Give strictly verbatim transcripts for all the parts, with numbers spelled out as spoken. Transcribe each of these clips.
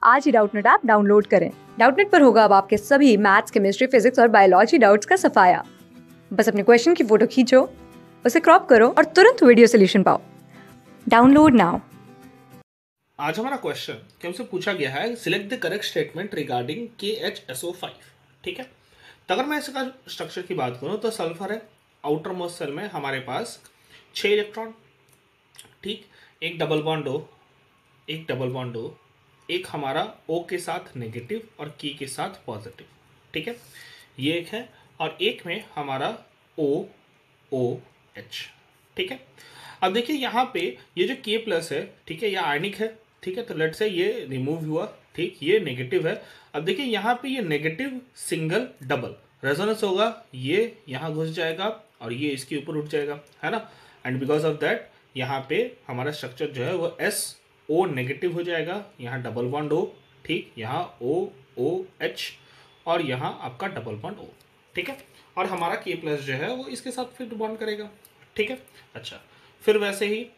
आज ही Doubtnut app download करें। डाउटनेट पर होगा अब आपके सभी मैथ्स, केमिस्ट्री, फिजिक्स और बायोलॉजी डाउट्स का सफाया। बस अपने क्वेश्चन की फोटो खींचो, उसे क्रॉप करो और तुरंत वीडियो सोल्यूशन पाओ। Download now. आज हमारा क्वेश्चन कि हमसे पूछा गया है select the correct statement regarding K H S O five. ठीक है, तो अगर मैं इसका स्ट्रक्चर की बात करूं तो सल्फर है, आउटर मोस्ट सेल में हमारे पास छह इलेक्ट्रॉन, ठीक, एक डबल बॉन्ड ओ, एक डबल बॉन्ड ओ, एक हमारा O के साथ नेगेटिव और की के साथ पॉजिटिव। ठीक है, ये एक है, और एक में हमारा O O H। ठीक है, अब देखिए यहाँ पे ये जो K प्लस है, ठीक है, ये आयनिक है। ठीक है, तो लेट से ये रिमूव हुआ, ठीक, ये नेगेटिव है। अब देखिए यहाँ पे ये नेगेटिव सिंगल डबल रेजोनेंस होगा, ये यहाँ घुस जाएगा और ये इसके ऊपर उठ जाएगा, है ना। एंड बिकॉज ऑफ दैट यहाँ पे हमारा स्ट्रक्चर जो है वो एस ओ नेगेटिव हो जाएगा, यहाँ डबल बॉन्ड ओ, ठीक, यहाँ ओ ओ एच और यहाँ आपका डबल बॉन्ड ओ। ठीक है, और हमारा के प्लस जो है वो इसके साथ फिर बॉन्ड करेगा। ठीक है, अच्छा, फिर वैसे ही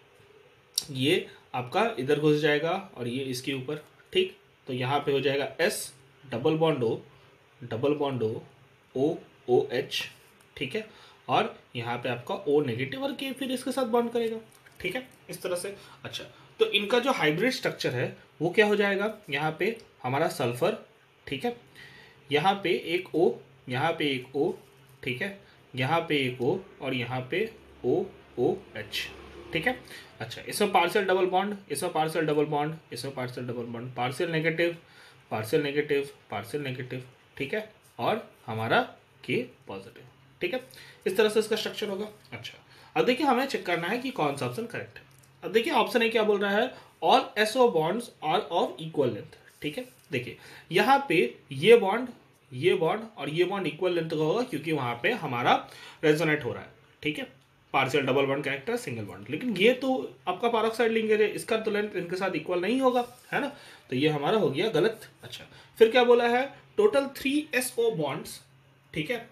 ये आपका इधर घुस जाएगा और ये इसके ऊपर, ठीक, तो यहाँ पे हो जाएगा S double bond O double bond O O O H. ठीक है, और यहाँ पे आपका ओ नेगेटिव और के फिर इसके साथ बॉन्ड करेगा। ठीक है, इस तरह से। अच्छा, तो इनका जो हाइब्रिड स्ट्रक्चर है वो क्या हो जाएगा, यहाँ पे हमारा सल्फर, ठीक है, यहाँ पे एक O, यहाँ पे एक O, ठीक है, यहाँ पे एक O और यहाँ पे O O H। ठीक है, अच्छा, इसमें पार्शियल डबल बॉन्ड, इसमें पार्शियल डबल बॉन्ड, इसमें partial double bond, partial negative, partial negative, partial negative. ठीक है, और हमारा के पॉजिटिव। ठीक है, इस तरह से इसका स्ट्रक्चर होगा। अच्छा, अब देखिए हमें चेक करना है कि कौन सा ऑप्शन करेक्ट है। अब देखिए ऑप्शन ए क्या बोल रहा है, all S O bonds are of equal length. ठीक है, देखिए यहाँ पे ये बॉन्ड, ये बॉन्ड और ये बॉन्ड इक्वल लेंथ का होगा क्योंकि वहां पे हमारा रेजोनेट हो रहा है। ठीक है, partial double bond character single bond, लेकिन ये तो आपका पैरोक्साइड लिंकेज है, इसका तो लेंथ इनके साथ इक्वल नहीं होगा, है ना, तो ये हमारा हो गया गलत। अच्छा, फिर क्या बोला है, टोटल थ्री एसओ बॉन्ड्स, ठीक है,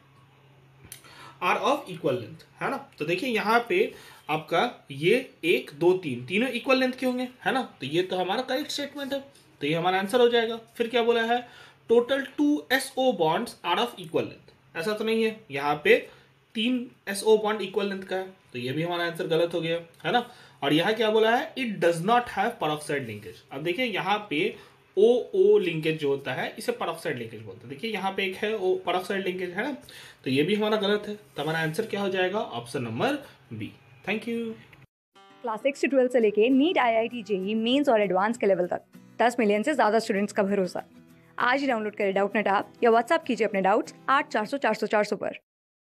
आर ऑफ इक्वल लेंथ, है ना। तो देखिए यहाँ पे आपका ये एक दो तीन तीनों इक्वल लेंथ के होंगे, है ना, तो ये तो हमारा करेक्ट स्टेटमेंट है, तो ये हमारा आंसर हो जाएगा। फिर क्या बोला है, total two S O bonds are of equal length, ऐसा तो नहीं है, यहाँ पे तीन एसओ बॉन्ड इक्वल लेंथ का है, तो ये भी हमारा आंसर गलत हो गया, है ना। और यहाँ क्या बोला है, it does not have peroxide linkage. अब देखिए यहाँ पे ओ ओ लिंकेज जो होता है इसे पेरोक्साइड लिंकेज बोलते हैं। देखिए यहाँ पे एक है ओ पेरोक्साइड लिंकेज, है ना, तो ये भी हमारा गलत है, तो हमारा आंसर क्या हो जाएगा, option number B. Thank you. Class six से ट्वेल्थ से लेके NEET, I I T, JEE mains और एडवांस के लेवल तक दस मिलियन से ज्यादा स्टूडेंट्स का भरोसा। आज ही डाउनलोड करें डाउटनेट ऐप या व्हाट्सएप कीजिए अपने डाउट्स आठ चार सौ चार सौ चार सौ पर।